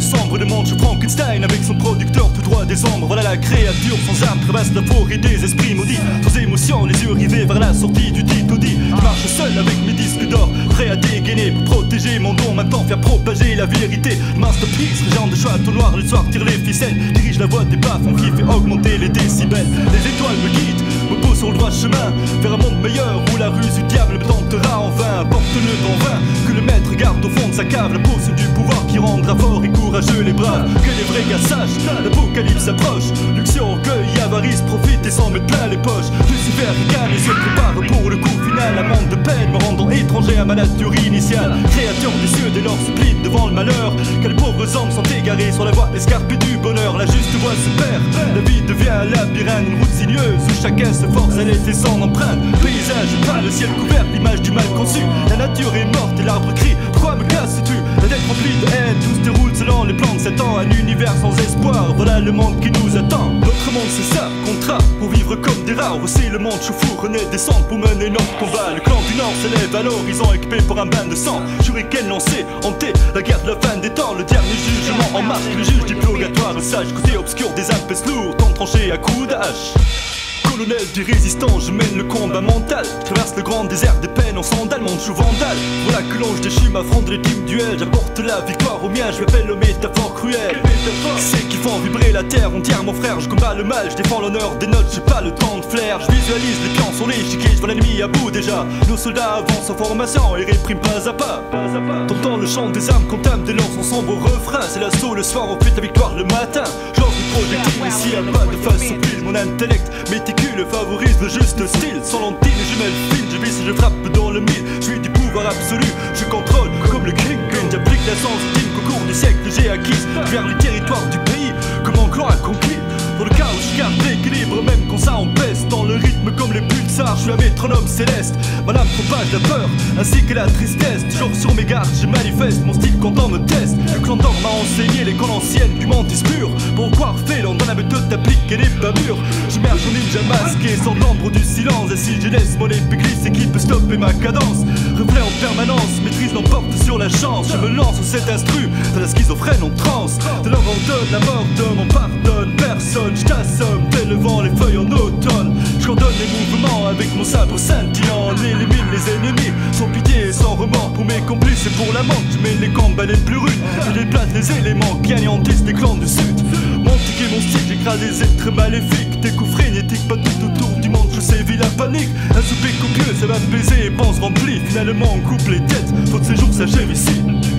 décembre, le monde chez Frankenstein avec son producteur tout droit des ombres. Voilà la créature sans âme, crevasse la forêt des esprits maudits, sans émotion, les yeux rivés vers la sortie du dit taudis. Je marche seul avec mes disques d'or, prêt à dégainer pour protéger mon don, maintenant faire propager la vérité. Masterpiece, régent de château noir, le soir tire les ficelles, dirige la voix des baffes, on fait augmenter les décibels. Les étoiles me guident, me posent sur le droit chemin, vers un monde meilleur où la ruse du diable me tentera en vain. Porte-le dans vain, que le maître garde au fond de sa cave la pose du pouvoir qui rendra fort et courageux les braves. Que les vrais gars sachent, l'apocalypse approche. Luxure, orgueil, avarice, profite et s'en met plein les poches. Lucifer ricane et se prépare pour le coup final. Amende de peine me rendant étranger à ma nature initiale. Créateur des cieux dès lors supplite devant le malheur, que les pauvres hommes sont égarés sur la voie escarpée du bonheur. La juste voie se perd, la vie devient un labyrinthe, une route sinueuse où chacun se force à laisser son empreinte. Paysage pas le ciel couvert, l'image du mal conçu. La nature est morte et l'arbre crie, pourquoi me casses-tu? La tête remplie de haine, tout se déroule selon les plans de Satan. Un univers sans espoir, voilà le monde qui nous attend. Notre monde c'est ça, contrat, pour vivre comme des rares. Aussi le monde chauffour renaît descendre pour mener notre combat. Le clan du Nord s'élève à l'horizon équipé pour un bain de sang. Shuriken lancé, hanté, la guerre de la fin des temps. Le dernier jugement en marche, le juge du purgatoire. Le sage côté obscur des âmes pèse lourd, tant tranché à coups de hache. Colonel du résistant, je mène le combat mental. Je traverse le grand désert des peines en sandales, mon chou vandale. Voilà que l'ange déchu m'affronte les types duel. J'apporte la victoire au mien, je m'appelle aux métaphores cruelles. C'est qui font vibrer la terre entière, mon frère. Je combats le mal, je défends l'honneur des notes, j'ai pas le temps de flair. Je visualise les pions sur l'échiquier, je vois l'ennemi à bout déjà. Nos soldats avancent en formation et répriment pas à pas. T'entends le chant des armes, comptable des lances, on s'en va au refrain. C'est l'assaut le soir, on fait la victoire le matin. Genre de projectile, ici y'a pas de façon pile. Mon intellect méticule favorise le juste style. Sans lentille et jumelles fines, je vise et je frappe dans le mille. Je suis du pouvoir absolu, je contrôle comme le Kingpin. J'applique la science ultime qu'au cours du siècle j'ai acquise vers les territoires du pays que mon clan a conquis. Dans le chaos je garde l'équilibre même quand ça en pèse. Dans le rythme comme les pulsars, je suis un métronome céleste. Ma lame propage la peur ainsi que la tristesse. Toujours sur mes gardes je manifeste mon style quand on me teste. Le clan d'or m'a enseigné l'école ancienne du mentis pur. Pourquoi refaire dans la méthode t'applique elle est pas mûre. J'immerge en ninja masqué sans l'ombre du silence. Et si je laisse mon épée glisse et qui peut stopper ma cadence. Reflet en permanence, maîtrise l'emporte sur la chance. Je me lance sur cet instru de la schizophrène en transe. De l'or on donne, la mort donne, on pardonne personne. Je t'assomme, tel le vent, les feuilles en automne. Je coordonne les mouvements avec mon sabre scintillant. On élimine les ennemis, sans pitié et sans remords. Pour mes complices et pour la manque, je mets les combats les plus rudes. Je déplace les éléments qui anéantissent les clans du sud. Mon tic et mon style, j'écrase des êtres maléfiques. Des coups frénétiques, pas tout autour du monde, je sévis la panique. Un souper copieux, ça va me baiser et pense rempli. Finalement on coupe les têtes, votre séjour s'achève ici.